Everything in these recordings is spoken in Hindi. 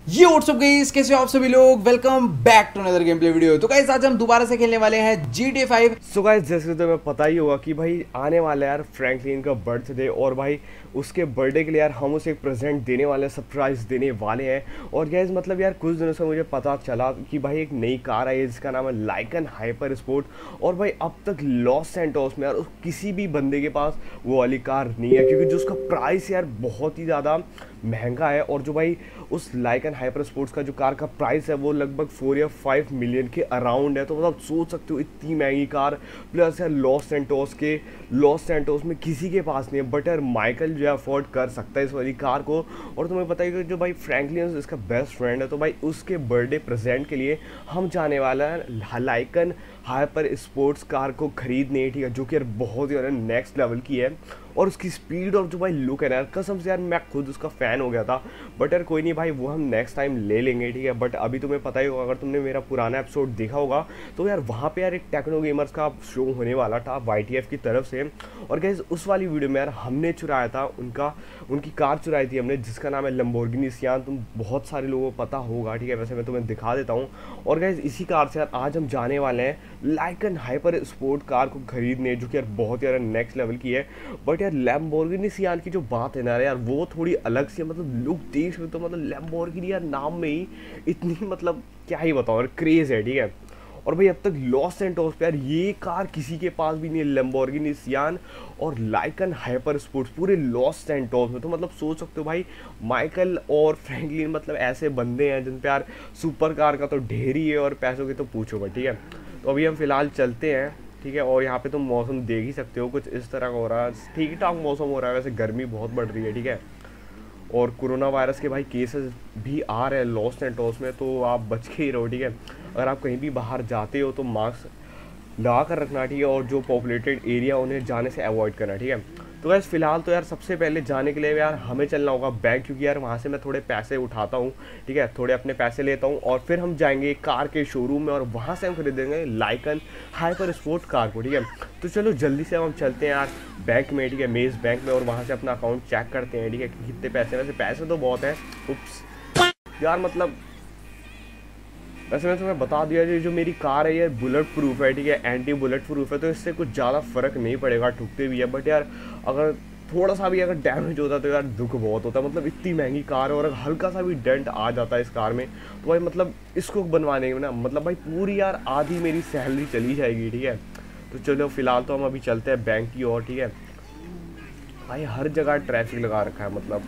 ये व्हाट्सअप गाइस, कैसे हो आप सभी लोग। Welcome back to another game play video. तो गाइस आज हम दोबारा से खेलने वाले हैं GTA 5। सो गाइस जैसे तुम्हें पता ही होगा कि भाई आने वाला है यार फ्रैंकलिन का बर्थडे। और भाई उसके बर्थडे के लिए यार हम उसे एक प्रेजेंट देने वाले हैं, सरप्राइज़ देने वाले हैं। और गाइस मतलब यार कुछ दिनों से मुझे पता चला कि भाई एक नई कार आई है जिसका नाम है लाइकन हाइपर स्पोर्ट। और भाई अब तक लॉस सैंटोस में यार किसी भी बंदे के पास वो वाली कार नहीं है, क्योंकि जो उसका प्राइस यार बहुत ही ज़्यादा महंगा है। और जो भाई उस लाइकन हाइपर स्पोर्ट्स का जो कार का प्राइस है वो लगभग 4 या 5 मिलियन के अराउंड है। तो मतलब सोच सकते हो इतनी महंगी कार, प्लस यार लॉस सैंटोस में किसी के पास नहीं है, बट यार माइकल जो है अफोर्ड कर सकता है इस वाली कार को। और तुम्हें पता है कि जो भाई फ्रैंकलिन इसका बेस्ट फ्रेंड है, तो भाई उसके बर्थडे प्रेजेंट के लिए हम जाने वाला है लाइकन हाइपर स्पोर्ट्स कार को खरीदने, ठीक है, जो कि यार बहुत ही नेक्स्ट लेवल की है। और उसकी स्पीड और जो भाई लुक है ना यार, कसम से यार मैं खुद उसका फ़ैन हो गया था। बट यार कोई नहीं भाई, वो हम नेक्स्ट टाइम ले लेंगे, ठीक है। बट अभी तुम्हें पता ही होगा, अगर तुमने मेरा पुराना एपिसोड देखा होगा तो यार वहाँ पे यार एक टेक्नो गेमर्स का शो होने वाला था YTF की तरफ से। और गाइस उस वाली वीडियो में यार हमने चुराया था उनकी कार चुराई थी हमने, जिसका नाम है लंबोर्गिनी सियान। तुम बहुत सारे लोगों को पता होगा, ठीक है। वैसे मैं तुम्हें दिखा देता हूँ। और गाइस इसी कार से यार आज हम जाने वाले हैं लाइकन हाइपर स्पोर्ट कार को खरीदने, जो कि यार बहुत यार नेक्स्ट लेवल की है। बट यार लैम्बोर्गिनी सियान की जो बात है ना यार, वो थोड़ी अलग सी है। मतलब लुक देख सकते हो, मतलब लैम्बोर्गिनी यार नाम में ही इतनी मतलब क्या ही बताऊँ यार, क्रेज है, ठीक है। और भाई अब तक लॉस सैंटोस पे यार ये कार किसी के पास भी नहीं है, लैम्बोर्गिनी सियान और लाइकन हाइपर स्पोर्ट्स पूरे लॉस सैंटोस में। तो मतलब सोच सकते हो भाई, माइकल और फ्रैंकलिन मतलब ऐसे बंदे हैं जिन पे यार सुपर कार का तो ढेर ही है और पैसों की तो पूछो मत, ठीक है। तो अभी हम फिलहाल चलते हैं, ठीक है। और यहाँ पे तुम मौसम देख ही सकते हो, कुछ इस तरह का हो रहा है, ठीक ठाक मौसम हो रहा है। वैसे गर्मी बहुत बढ़ रही है, ठीक है। और कोरोना वायरस के भाई केसेस भी आ रहे हैं लॉस सैंटोस में, तो आप बच के ही रहो, ठीक है। अगर आप कहीं भी बाहर जाते हो तो मास्क लगा कर रखना, ठीक है। और जो पॉपुलेटेड एरिया उन्हें जाने से अवॉइड करना, ठीक है। तो गैस फिलहाल तो यार सबसे पहले जाने के लिए यार हमें चलना होगा बैंक, क्योंकि यार वहाँ से मैं थोड़े पैसे उठाता हूँ, ठीक है, थोड़े अपने पैसे लेता हूँ। और फिर हम जाएंगे कार के शोरूम में और वहाँ से हम खरीदेंगे लाइकन हाइपर स्पोर्ट कार को, ठीक है। तो चलो जल्दी से हम चलते हैं यार बैंक में, ठीक है, मेज़ बैंक में। और वहाँ से अपना अकाउंट चेक करते हैं, ठीक है, कि कितने पैसे। वैसे पैसे तो बहुत हैं। उप्स यार, मतलब वैसे मैं तुम्हें बता दिया, जो मेरी कार है ये बुलेट प्रूफ है, ठीक है, एंटी बुलेट प्रूफ है। तो इससे कुछ ज़्यादा फ़र्क नहीं पड़ेगा, ठुकते भी है। बट यार अगर थोड़ा सा भी अगर डैमेज होता तो यार दुख बहुत होता। मतलब इतनी महंगी कार है और अगर हल्का सा भी डेंट आ जाता है इस कार में, तो भाई मतलब इसको बनवाने में ना मतलब भाई पूरी यार आधी मेरी सैलरी चली जाएगी, ठीक है। तो चलो फिलहाल तो हम अभी चलते हैं बैंक की ओर, ठीक है। भाई हर जगह ट्रैफिक लगा रखा है मतलब।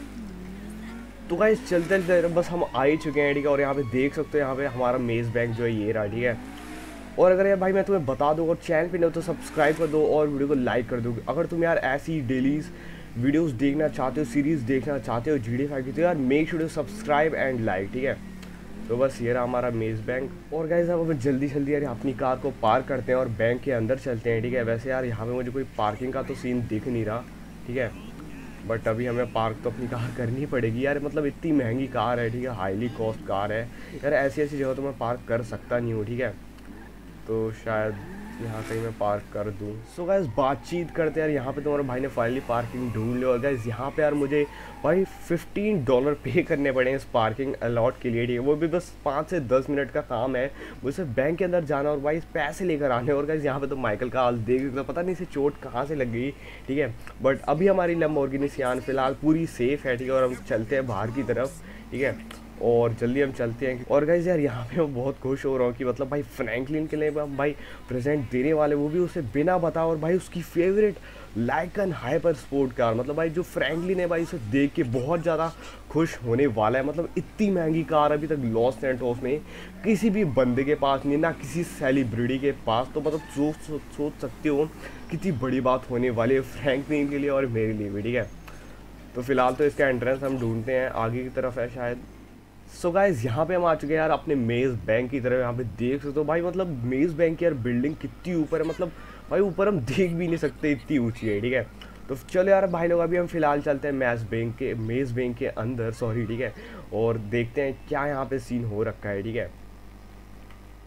तो गाइस चलते चलते बस हम आ ही चुके हैं, ठीक है। और यहाँ पे देख सकते हो, यहाँ पे हमारा मेज़ बैंक जो है ये रहा, ठीक है। और अगर यार भाई मैं तुम्हें बता दूँ, अगर चैनल पे नहीं हो तो सब्सक्राइब कर दो और वीडियो को लाइक कर दो। अगर तुम यार ऐसी डेलीज वीडियोस देखना चाहते हो, सीरीज़ देखना चाहते हो GTA 5 की, तो यार make sure to subscribe and like, ठीक है। तो बस ये रहा हमारा मेज़ बैंक। और गाइस अब हमें जल्दी जल्दी यार अपनी कार को पार्क करते हैं और बैंक के अंदर चलते हैं, ठीक है। वैसे यार यहाँ पे मुझे कोई पार्किंग का तो सीन दिख नहीं रहा, ठीक है। बट अभी हमें पार्क तो अपनी कार करनी पड़ेगी यार, मतलब इतनी महंगी कार है, ठीक है, हाईली कॉस्ट कार है यार। ऐसी ऐसी जगह तो मैं पार्क कर सकता नहीं हूँ, ठीक है। तो शायद यहाँ कहीं मैं पार्क कर दूँ। सो गाइस बातचीत करते यार, यहाँ पे तुम्हारे भाई ने फाइनली पार्किंग ढूंढ ली। और गाइस यहाँ पे यार मुझे भाई $15 पे करने पड़े इस पार्किंग अलॉट के लिए, ठीक है। वो भी बस 5 से 10 मिनट का काम है, मुझे बैंक के अंदर जाना और भाई पैसे लेकर आने। और गाइस यहाँ पे तो माइकल का हाल देख सकते हो, पता नहीं इसे चोट कहाँ से लग गई, ठीक है। बट अभी हमारी लैम्बोर्गिनी सियान फिलहाल पूरी सेफ़ है, ठीक है। और हम चलते हैं बाहर की तरफ, ठीक है। और जल्दी हम चलते हैं। और गाइस यार यहाँ पे मैं बहुत खुश हो रहा हूँ कि मतलब भाई फ्रैंकलिन के लिए हम भाई प्रेजेंट देने वाले, वो भी उसे बिना बताए। और भाई उसकी favourite Lycan hyper sport car, मतलब भाई जो फ्रैंकलिन है भाई इसे देख के बहुत ज़्यादा खुश होने वाला है। मतलब इतनी महंगी कार अभी तक लॉस सैंटोस में किसी भी बंदे के पास नहीं, ना किसी सेलिब्रिटी के पास। तो मतलब सोच सकते हो कितनी बड़ी बात होने वाली है फ्रैंकलिन के लिए और मेरे लिए भी, ठीक है। तो फिलहाल तो इसका एंट्रेंस हम ढूंढते हैं, आगे की तरफ है शायद। सो गाइज यहाँ पे हम आ चुके हैं यार अपने मेज़ बैंक की तरफ। यहाँ पे देख सकते हो भाई, मतलब मेज़ बैंक की यार बिल्डिंग कितनी ऊपर है, मतलब भाई ऊपर हम देख भी नहीं सकते, इतनी ऊंची है, ठीक है। तो चलो यार भाई लोग, अभी हम फिलहाल चलते हैं मेज़ बैंक के अंदर, सॉरी, ठीक है। और देखते हैं क्या यहाँ पे सीन हो रखा है, ठीक है।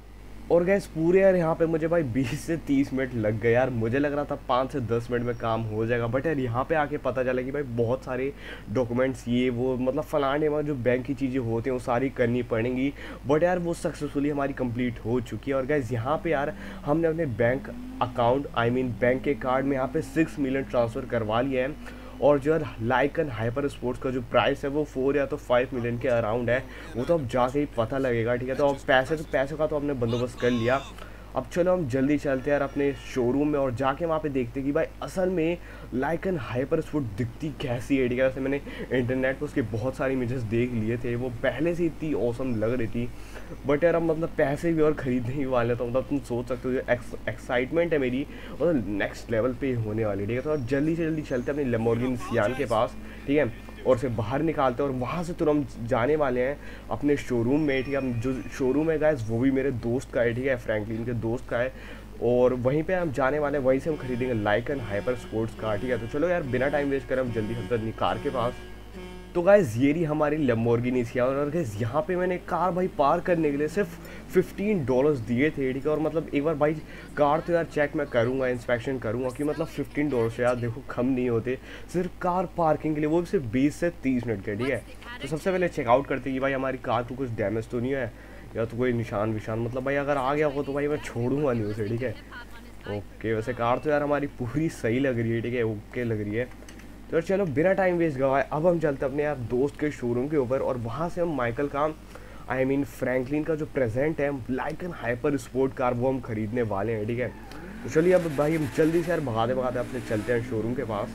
और गैस पूरे यार यहाँ पे मुझे भाई 20 से 30 मिनट लग गए यार। मुझे लग रहा था 5 से 10 मिनट में काम हो जाएगा, बट यार यहाँ पे आके पता चला कि भाई बहुत सारे डॉक्यूमेंट्स ये वो मतलब फलाने में जो बैंक की चीज़ें होती हैं वो सारी करनी पड़ेंगी। बट यार वो सक्सेसफुली हमारी कंप्लीट हो चुकी है। और गैस यहाँ पे यार हमने अपने बैंक अकाउंट बैंक के कार्ड में यहाँ पे 6 मिलियन ट्रांसफ़र करवा लिया है। और जो लाइकन हाइपर स्पोर्ट्स का जो प्राइस है वो 4 या तो 5 मिलियन के अराउंड है। वो तो अब जाके ही पता लगेगा, ठीक है। तो अब पैसे का तो हमने बंदोबस्त कर लिया। अब चलो हम जल्दी चलते हैं यार अपने शोरूम में और जाके वहाँ पे देखते हैं कि भाई असल में लाइकन हाइपर स्पोर्ट दिखती कैसी है, ठीक है। वैसे मैंने इंटरनेट पर उसके बहुत सारे इमेजेस देख लिए थे, वो पहले से इतनी औसम लग रही थी। बट यार अब मतलब पैसे भी और ख़रीदने ही वाले, तो मतलब तुम सोच सकते हो जो एक्साइटमेंट है मेरी वो नेक्स्ट लेवल पे होने वाली, ठीक है। तो अब जल्दी से जल्दी चलते हैं अपनी लैम्बोर्गिनी सियान के पास, ठीक है, और उसे बाहर निकालते हैं और वहाँ से तुरंत हम जाने वाले हैं अपने शोरूम में, ठीक है। जो शोरूम है गाइस वो भी मेरे दोस्त का है, ठीक है, फ्रैंकलिन के दोस्त का है। और वहीं पे हम जाने वाले हैं, वहीं से हम खरीदेंगे लाइकन हाइपर स्पोर्ट्स कार, ठीक है। तो चलो यार बिना टाइम वेस्ट करें हम जल्दी चलते हैं अपनी कार के पास। तो गाइस ये रही हमारी लैम्बोर्गिनी सियान। और गाइस यहाँ पे मैंने कार भाई पार्क करने के लिए सिर्फ $15 दिए थे, ठीक है। और मतलब एक बार भाई कार तो यार चेक मैं करूँगा, इंस्पेक्शन करूँगा कि मतलब $15 से यार देखो कम नहीं होते सिर्फ कार पार्किंग के लिए, वो भी सिर्फ 20 से 30 मिनट के, ठीक है। तो सबसे पहले चेकआउट करते हैं कि भाई हमारी कार को कुछ डैमेज तो नहीं है या तो कोई निशान विशान, मतलब भाई अगर आ गया हो तो भाई मैं छोड़ूंगा नहीं उसे, ठीक है। ओके वैसे कार तो यार हमारी पूरी सही लग रही है, ठीक है, ओके लग रही है। तो चलो बिना टाइम वेस्ट गवाए अब हम चलते अपने यार दोस्त के शोरूम के ऊपर और वहाँ से हम माइकल का फ्रैंकलिन का जो प्रेजेंट है लाइकन हाइपर स्पोर्ट कार वो हम खरीदने वाले हैं, ठीक है। तो चलिए अब भाई हम जल्दी से यार भगाते भगाते अपने चलते हैं शोरूम के पास।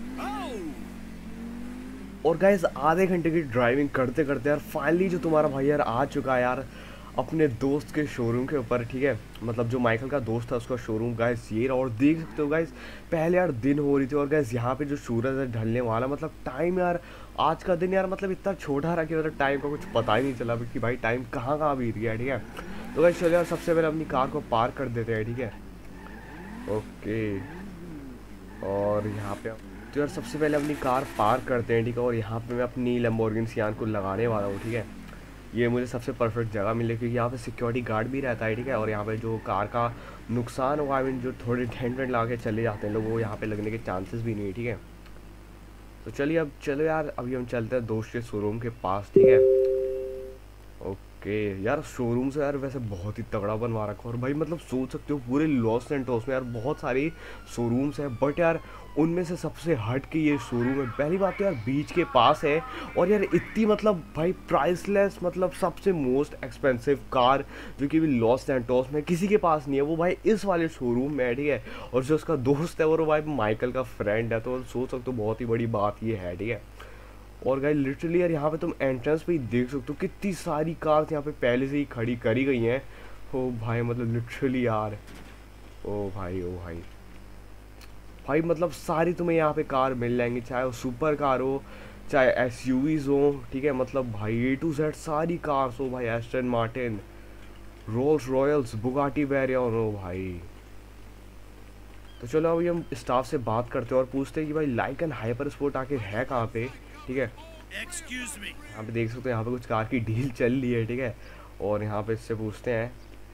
और गाइस आधे घंटे की ड्राइविंग करते करते यार फाइनली जो तुम्हारा भाई यार आ चुका है यार अपने दोस्त के शोरूम के ऊपर, ठीक है। मतलब जो माइकल का दोस्त था उसका शोरूम गाइस ये रहा। और देख सकते हो गाइस पहले यार दिन हो रही थी और गाइस यहाँ पे जो सूरज है ढलने वाला, मतलब टाइम यार आज का दिन यार मतलब इतना छोटा रहा कि मतलब टाइम का कुछ पता ही नहीं चला कि भाई टाइम कहाँ कहाँ बीत गया, ठीक है। तो गाइस चलो यार सबसे पहले अपनी कार को पार्क कर देते हैं, ठीक है। ओके और यहाँ पे तो यार सबसे पहले अपनी कार पार्क करते हैं, ठीक है। और यहाँ पे मैं अपनी लैम्बोर्गिनी सियान को लगाने वाला हूँ, ठीक है। ये मुझे सबसे परफेक्ट जगह मिले क्योंकि यहाँ पे सिक्योरिटी गार्ड भी रहता है, ठीक है। और यहाँ पे जो कार का नुकसान होगा जो थोड़े डेंट वेंट लगा के चले जाते हैं लोग वो यहाँ पे लगने के चांसेस भी नहीं है, ठीक है। तो चलिए अब चलो यार अभी हम चलते हैं दोस्त के शोरूम के पास, ठीक है। ओके यार शोरूम से यार वैसे बहुत ही तगड़ा बनवा रखा। और भाई मतलब सोच सकते हो पूरे लॉस एंटोस में यार बहुत सारी शोरूम्स हैं, बट यार उनमें से सबसे हट के ये शोरूम है। पहली बात तो यार बीच के पास है और यार इतनी मतलब भाई प्राइसलेस मतलब सबसे मोस्ट एक्सपेंसिव कार जो कि भी लॉस एंटोस में किसी के पास नहीं है वो भाई इस वाले शोरूम में है, ठीक है। और जो उसका दोस्त है वो भाई माइकल का फ्रेंड है, तो सोच सकते हो बहुत ही बड़ी बात ये है, ठीक है। और गाइस लिटरली यार यहाँ पे तुम एंट्रेंस पे ही देख सकते हो कितनी सारी कार्स यहाँ पे पहले से ही खड़ी करी गई हैं। ओ भाई मतलब लिटरली यार ओ भाई भाई मतलब सारी तुम्हें यहाँ पे कार मिल जाएंगी, चाहे वो सुपर कार हो चाहे एसयूवीज हो, ठीक है। मतलब भाई A to Z सारी कार्स हो भाई, Aston Martin, Rolls Royals, Bugatti Veyron हो भाई। तो चलो अभी हम स्टाफ से बात करते हैं और पूछते हैं कि भाई लाइकन हाइपर स्पोर्ट आके है कहाँ पे, ठीक है। यहाँ पे देख सकते हो यहाँ पे कुछ कार की डील चल रही है, ठीक है। और यहाँ पे इससे पूछते हैं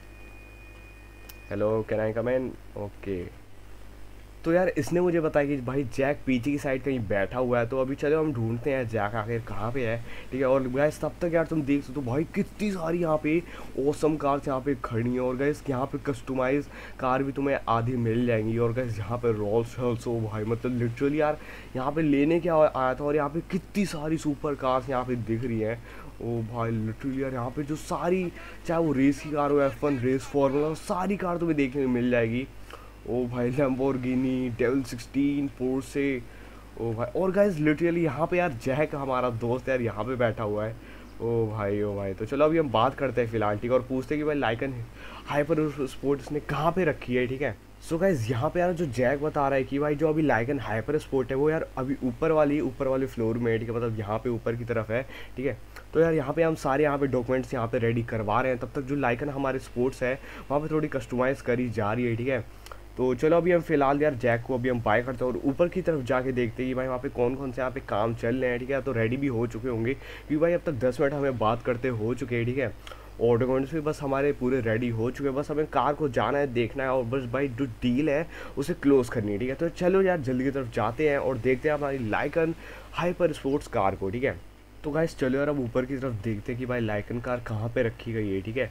hello can I come in. Okay तो यार इसने मुझे बताया कि भाई जैक पीछे की साइड कहीं बैठा हुआ है, तो अभी चलो हम ढूंढते हैं जैक आखिर कहाँ पे है, ठीक है। और गाइस तब तक यार तुम देख सकते हो भाई कितनी सारी यहाँ पे ऑसम कार्स यहाँ पे खड़ी हैं। और गाइस यहाँ पे कस्टमाइज कार भी तुम्हें आधी मिल जाएंगी। और गाइस यहाँ पे रोल्स रॉयल्स हो भाई, मतलब लिटरली यार यहाँ पे लेने क्या आया था। और यहाँ पे कितनी सारी सुपर कार्स यहाँ पे दिख रही हैं। ओ भाई लिटरली यार यहाँ पे जो सारी चाहे वो रेस की कार हो, F1 रेस, फॉर्मूला, सारी कार तुम्हें देखने को मिल जाएगी। ओ भाई लैम्बोर्गिनी, डेविल 16, पोर्शे, ओ भाई। और गाइस लिटरली यहाँ पे यार जैक हमारा दोस्त यार यहाँ पे बैठा हुआ है। ओ भाई तो चलो अभी हम बात करते हैं फिलहाल, ठीक है। और पूछते हैं कि भाई लाइकन हाइपर स्पोर्ट इसने कहाँ पे रखी है, ठीक है। सो गाइस यहाँ पे यार जो जैक बता रहा है कि भाई जो अभी लाइकन हाइपर स्पोर्ट है वो यार अभी ऊपर वाले फ्लोर में है, ठीक है। मतलब यहाँ पे ऊपर की तरफ है, ठीक है। तो यार यहाँ पे हम सारे यहाँ पे डॉक्यूमेंट्स यहाँ पे रेडी करवा रहे हैं, तब तक जो लाइकन हमारे स्पोर्ट्स है वहाँ पे थोड़ी कस्टमाइज़ करी जा रही है, ठीक है। तो चलो अभी हम फिलहाल यार जैक को अभी हम बाय करते हैं और ऊपर की तरफ जाके देखते हैं कि भाई वहाँ पे कौन कौन से यहाँ पे काम चल रहे हैं, ठीक है। तो रेडी भी हो चुके होंगे क्योंकि भाई अब तक 10 मिनट हमें बात करते हो चुके हैं, ठीक है। और डॉक्यूमेंट्स भी बस हमारे पूरे रेडी हो चुके हैं, बस हमें कार को जाना है, देखना है और बस भाई जो डील है उसे क्लोज करनी है, ठीक है। तो चलो यार जल्दी की तरफ जाते हैं और देखते हैं हमारी लाइकन हाइपर स्पोर्ट्स कार को, ठीक है। तो गाइस चलो यार अब ऊपर की तरफ देखते हैं कि भाई लाइकन कार कहाँ पे रखी गई है, ठीक है।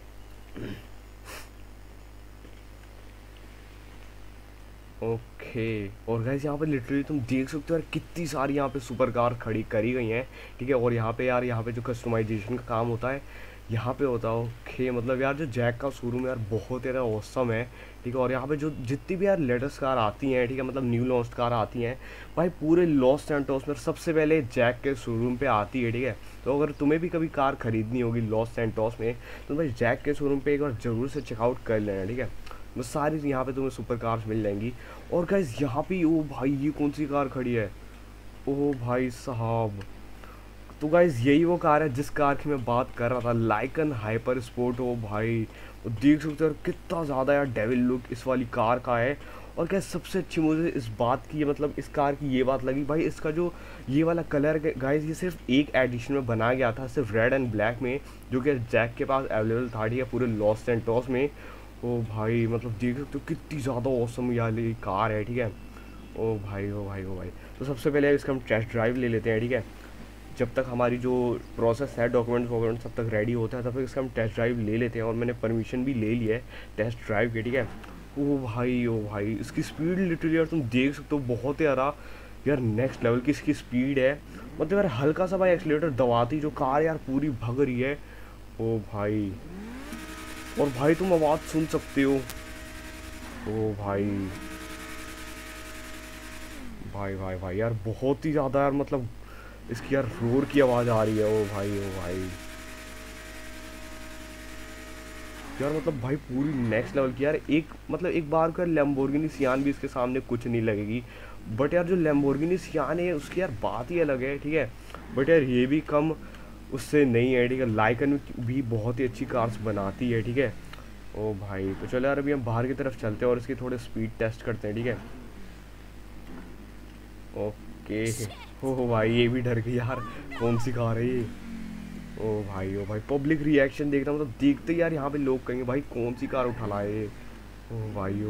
ओके और गाइस यहाँ पे लिटरली तुम देख सकते हो यार कितनी सारी यहाँ पे सुपर कार खड़ी करी गई हैं, ठीक है। और यहाँ पे यार यहाँ पे जो कस्टमाइजेशन का काम होता है यहाँ पे होता है। ओके मतलब यार जो जैक का शोरूम यार बहुत ज़्यादा औसम है, ठीक है। और यहाँ पे जो जितनी भी यार लेटेस्ट कार आती हैं, ठीक है, मतलब न्यू लॉन्च कार आती हैं भाई पूरे लॉस सैंटोस में सबसे पहले जैक के शोरूम पे आती है, ठीक है। तो अगर तुम्हें भी कभी कार खरीदनी होगी लॉस सैंटोस में तो भाई जैक के शोरूम पे एक बार ज़रूर से चेकआउट कर लेना, ठीक है। बस सारी यहाँ पे तुम्हें सुपर कार्स मिल जाएंगी। और गाइस यहाँ पे ओ भाई ये कौन सी कार खड़ी है, ओ भाई साहब। तो गाइस यही वो कार है जिस कार की मैं बात कर रहा था, लाइकन हाइपर स्पोर्ट। ओ भाई वो देख सकते हो यार कितना ज़्यादा यार डेविल लुक इस वाली कार का है। और क्या सबसे अच्छी मुझे इस बात की मतलब इस कार की ये बात लगी भाई, इसका जो ये वाला कलर गाइस ये सिर्फ एक एडिशन में बनाया गया था, सिर्फ रेड एंड ब्लैक में, जो कि जैक के पास अवेलेबल था, ठीक है, पूरे लॉस सैंटोस में। ओ भाई मतलब देख सकते हो कितनी ज़्यादा औसम वाली कार है, ठीक है। ओ भाई ओ भाई ओ भाई। तो सबसे पहले इसका हम टेस्ट ड्राइव ले लेते हैं, ठीक है। जब तक हमारी जो प्रोसेस है डॉक्यूमेंट्स वॉक्यूमेंट्स सब तक रेडी होता है तब तक इसका हम टेस्ट ड्राइव ले लेते हैं। और मैंने परमिशन भी ले लिया है टेस्ट ड्राइव की, ठीक है। ओ भाई इसकी स्पीड लिटरली यार तुम देख सकते हो बहुत ही यार नेक्स्ट लेवल की इसकी स्पीड है। मतलब यार हल्का सा भाई एक्सीलेटर दबाती जो कार यार पूरी भग रही है। ओ भाई और भाई तुम आवाज़ सुन सकते हो। ओ भाई भाई भाई भाई यार बहुत ही ज़्यादा यार मतलब इसकी यार रोर की आवाज़ आ रही है। ओ भाई यार मतलब भाई पूरी नेक्स्ट लेवल की यार एक बार का लैम्बोर्गिनी सियान भी इसके सामने कुछ नहीं लगेगी। बट यार जो लैम्बोर्गिनी सियान है उसकी यार बात ही अलग है, ठीक है। बट यार ये भी कम उससे नहीं है, ठीक है। लाइकन भी बहुत ही अच्छी कार्स बनाती है, ठीक है। ओ भाई तो चलो यार अभी हम बाहर की तरफ चलते हैं और इसकी थोड़े स्पीड टेस्ट करते हैं, ठीक है। ओके हो भाई ये भी डर गई यार, कौन सी कार है ये। ओ भाई पब्लिक रिएक्शन देखना मतलब देखते यार यहाँ पे लोग कहेंगे भाई कौन सी कार उठा लाए। ओ भाई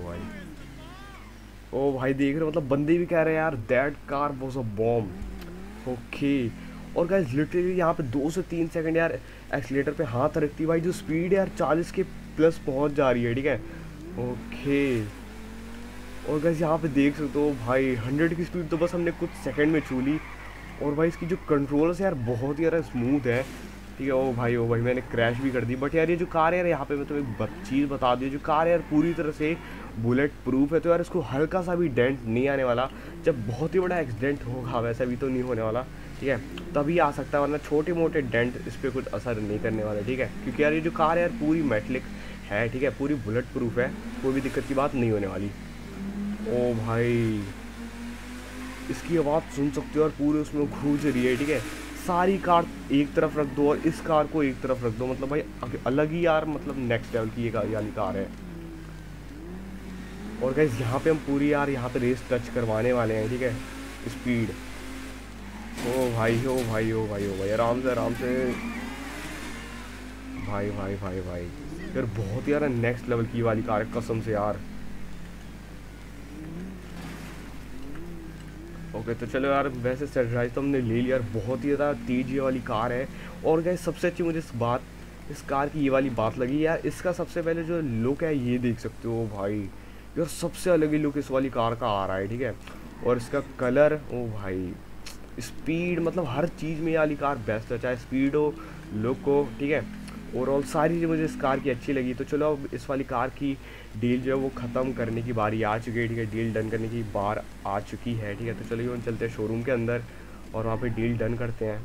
ओ भाई देख रहे हो मतलब बंदे भी कह रहे हैं यार that car was a bomb. Okay और गाइस लिटरली यहाँ पे 2 से 3 सेकंड यार एक्सीलेटर पे हाथ रखती भाई जो स्पीड यार 40 के प्लस पहुँच जा रही है, ठीक है। ओके और गाइस यहाँ पे देख सकते हो भाई 100 की स्पीड तो बस हमने कुछ सेकंड में छू ली। और भाई इसकी जो कंट्रोल्स है यार बहुत ही यार स्मूथ है, ठीक है। ओ भाई मैंने क्रैश भी कर दी। बट यार ये जो कार है यार यहाँ पे मैं तुम्हें एक चीज़ बता दी, जो कार यार पूरी तरह से बुलेट प्रूफ है, तो यार इसको हल्का सा भी डेंट नहीं आने वाला। जब बहुत ही बड़ा एक्सीडेंट होगा वैसा भी तो नहीं होने वाला, ठीक है, तभी आ सकता है, वरना छोटे मोटे डेंट इस पर कुछ असर नहीं करने वाला, ठीक है। क्योंकि यार ये जो कार है यार पूरी मेटलिक है, ठीक है, पूरी बुलेट प्रूफ है, कोई भी दिक्कत की बात नहीं होने वाली। ओ भाई इसकी आवाज़ सुन सकते हो और पूरे उसमें गूंज रही है, ठीक है। सारी कार एक तरफ रख दो और इस कार को एक तरफ रख दो, मतलब भाई अलग ही यार मतलब नेक्स्ट लेवल की ये वाली कार है। और गाइस यहाँ पे हम पूरी यार यहाँ पे रेस टच करवाने वाले हैं, ठीक है, स्पीड। ओ भाई आराम से भाई यार बहुत यार नेक्स्ट लेवल की वाली कार है कसम से यार। ओके तो चलो यार वैसे सरप्राइज तो हमने ले लिया यार, बहुत ही ज़्यादा तेज ये वाली कार है। और गाइस सबसे अच्छी मुझे इस कार की ये वाली बात लगी यार, इसका सबसे पहले जो लुक है ये देख सकते हो भाई यार, सबसे अलग ही लुक इस वाली कार का आ रहा है, ठीक है। और इसका कलर ओ भाई स्पीड मतलब हर चीज़ में ये वाली कार बेस्ट है, चाहे स्पीड हो लुक हो, ठीक है। ओवरऑल सारी चीज़ें मुझे इस कार की अच्छी लगी। तो चलो अब इस वाली कार की डील जो है वो ख़त्म करने की बारी आ चुकी है, ठीक है, डील डन करने की बार आ चुकी है, ठीक है। तो चलिए हम चलते हैं शोरूम के अंदर और वहाँ पे डील डन करते हैं।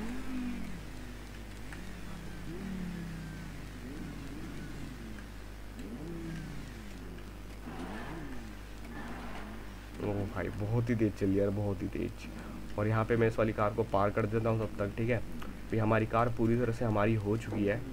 ओह भाई बहुत ही तेज़ चली यार, बहुत ही तेज़। और यहाँ पे मैं इस वाली कार को पार कर देता हूँ तब तक, ठीक है। अभी हमारी कार पूरी तरह से हमारी हो चुकी है।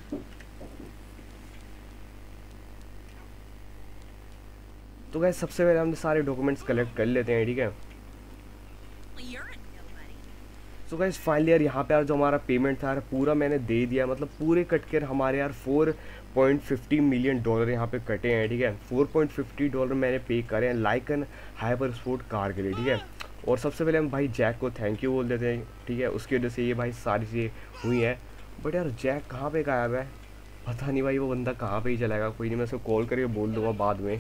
तो गाइस सबसे पहले हमने सारे डॉक्यूमेंट्स कलेक्ट कर लेते हैं, ठीक है। सो गाइस फाइनली यार यहाँ पे यार जो हमारा पेमेंट था यार पूरा मैंने दे दिया, मतलब पूरे कट कर हमारे यार $4.50 मिलियन यहाँ पे कटे हैं, ठीक है। $4.50 मैंने पे करे हैं लाइकन हाइपर स्पोर्ट कार के लिए, ठीक है। और सबसे पहले हम भाई जैक को थैंक यू बोल देते हैं, ठीक है, उसकी वजह से ये भाई सारी चीज़ें हुई हैं। बट यार जैक कहाँ पे गायब है, पता नहीं भाई, वो बंदा कहाँ पे ही चलाएगा। कोई नहीं, मैं उसको कॉल करके बोल दूँगा बाद में।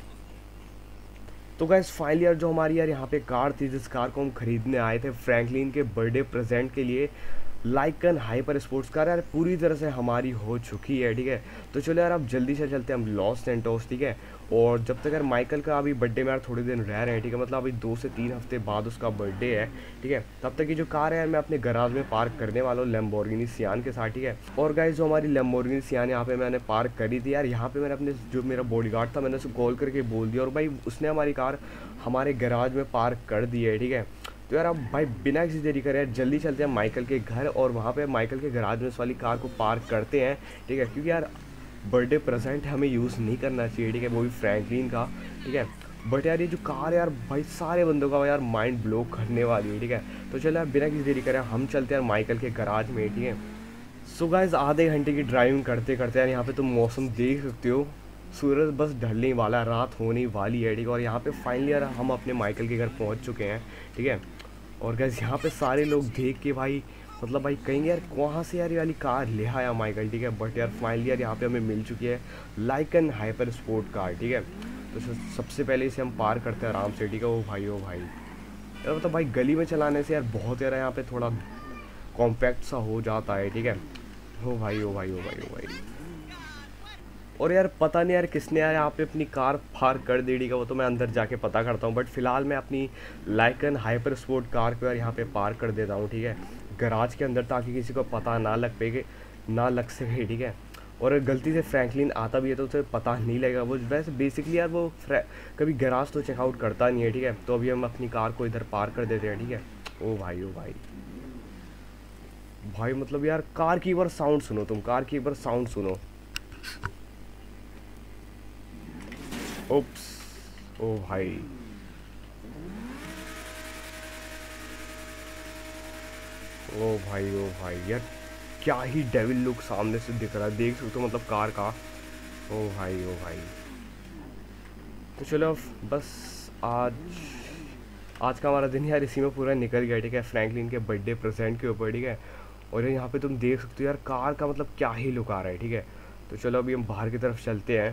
तो गाइस फाइनली यार जो हमारी यार यहाँ पे कार थी, जिस कार को हम खरीदने आए थे फ्रैंकलिन के बर्थडे प्रेजेंट के लिए, लाइकन हाइपर स्पोर्ट्स कार यार पूरी तरह से हमारी हो चुकी है, ठीक है। तो चलो यार अब जल्दी से चलते हैं हम लॉस सैंटोस, ठीक है। और जब तक यार माइकल का अभी बर्थडे में यार थोड़े दिन रह रहे हैं, ठीक है, मतलब अभी 2 से 3 हफ्ते बाद उसका बर्थडे है, ठीक है। तब तक की जो कार है यार मैं अपने गराज में पार्क करने वाला हूँ लैम्बोर्गिनी सियान के साथ, ठीक है। और गाइस जो हमारी लैम्बोर्गिनी सियान यहाँ पे मैंने पार्क करी थी यार, यहाँ पे मैंने अपने जो मेरा बॉडीगार्ड था मैंने उसको कॉल करके बोल दिया और भाई उसने हमारी कार हमारे गराज में पार्क कर दी है, ठीक है। तो यार अब भाई बिना किसी देरी करे यार जल्दी चलते हैं माइकल के घर और वहाँ पे माइकल के गराज में उस वाली कार को पार्क करते हैं, ठीक है। क्योंकि यार बर्थडे प्रेजेंट हमें यूज़ नहीं करना चाहिए, ठीक है, वो भी फ्रैंकलिन का, ठीक है। बट यार ये जो कार है यार भाई सारे बंदों का यार माइंड ब्लो करने वाली है, ठीक है। तो चलो यार बिना किसी देरी करे हम चलते हैं माइकल के गराज में, ठीक है। सो गाइस आधे घंटे की ड्राइविंग करते करते यार यहाँ पे तुम मौसम देख सकते हो, सूरज बस ढलने वाला, रात होने वाली है, ठीक है। और यहाँ पे फाइनली यार हम अपने माइकल के घर पहुँच चुके हैं, ठीक है। और गाइस यहाँ पे सारे लोग देख के भाई मतलब भाई कहेंगे यार कहाँ से यार ये वाली कार ले आया माइकल, ठीक है। बट यार फाइनली यार यहाँ पे हमें मिल चुकी है लाइकन हाइपर स्पोर्ट कार, ठीक है। तो सबसे पहले इसे हम पार करते हैं आराम से, ठीक है। ओ भाई यार मतलब भाई गली में चलाने से यार बहुत यार यहाँ पे थोड़ा कॉम्पैक्ट सा हो जाता है, ठीक है। ओ भाई ओ भाई ओ भाई ओ भाई। और यार पता नहीं यार किसने यार यहाँ पे अपनी कार पार्क कर दी, ठीक है, वो तो मैं अंदर जाके पता करता हूँ। बट फिलहाल मैं अपनी लाइकन हाइपर स्पोर्ट कार को यार यहाँ पे पार्क कर देता हूँ, ठीक है, गराज के अंदर, ताकि किसी को पता ना लग सके, ठीक है। और गलती से फ्रैंकलिन आता भी है तो उसे पता नहीं लगेगा। वो वैसे बेसिकली यार वो कभी गराज तो चेकआउट करता नहीं है, ठीक है। तो अभी हम अपनी कार को इधर पार्क कर देते हैं, ठीक है। ओ भाई भाई मतलब यार कार की एक बार साउंड सुनो, तुम कार की एक बार साउंड सुनो। ओप्स, ओ भाई ओ भाई यार क्या ही डेविल लुक सामने से दिख रहा है, देख सकते हो मतलब कार का। ओ भाई। तो चलो बस आज का हमारा दिन यार इसी में पूरा निकल गया, ठीक है, फ्रैंकलिन के बर्थडे प्रेजेंट के ऊपर, ठीक है। और यहाँ पे तुम देख सकते हो यार कार का मतलब क्या ही लुक आ रहा है, ठीक है। तो चलो अभी हम बाहर की तरफ चलते हैं।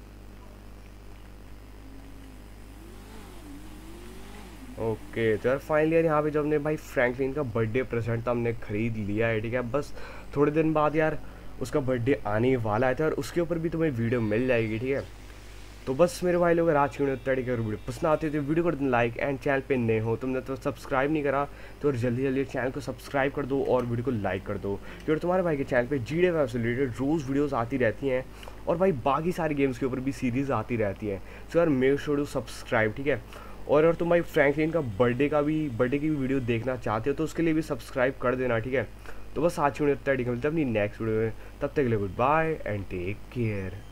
ओके तो यार फाइनली यार यहाँ पे जब हमने भाई फ्रैंकलिन का बर्थडे प्रेजेंट था हमने ख़रीद लिया है, ठीक है। बस थोड़े दिन बाद यार उसका बर्थडे आने वाला है, तो यार उसके ऊपर भी तुम्हें वीडियो मिल जाएगी, ठीक है। तो बस मेरे भाई लोग आज की वीडियो ठीक है, वीडियो पसंद आती है तो वीडियो कर दो लाइक, एंड चैनल पे नए हो तुमने तो सब्सक्राइब नहीं करा तो जल्दी चैनल को सब्सक्राइब कर दो और वीडियो को लाइक कर दो, क्योंकि तुम्हारे भाई के चैनल पे GTA 5 से रिलेटेड रोज़ वीडियोस आती रहती हैं और भाई बाकी सारी गेम्स के ऊपर भी सीरीज़ आती रहती हैं। सो यार मेक श्योर टू सब्सक्राइब, ठीक है। और अगर तुम भाई फ्रैंकलिन का बर्थडे की भी वीडियो देखना चाहते हो तो उसके लिए भी सब्सक्राइब कर देना, ठीक है। तो बस आज की वीडियो इतना, ठीक है, मिलते हैं अपनी नेक्स्ट वीडियो में, तब तक के लिए good bye and take care.